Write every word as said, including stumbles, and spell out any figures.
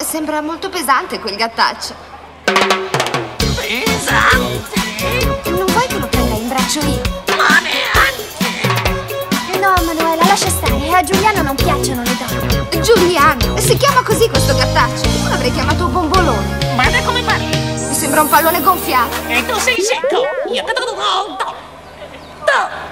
sembra molto pesante quel gattaccio. Pesante? Non vuoi che lo prenda in braccio io? Ma neanche! No, Manuela, lascia stare. A Giuliano non piacciono le donne. Giuliano, si chiama così questo gattaccio? Io l'avrei chiamato bombolone. Guarda come parli! Mi sembra un pallone gonfiato. E tu sei secco! Io te lo do! Do!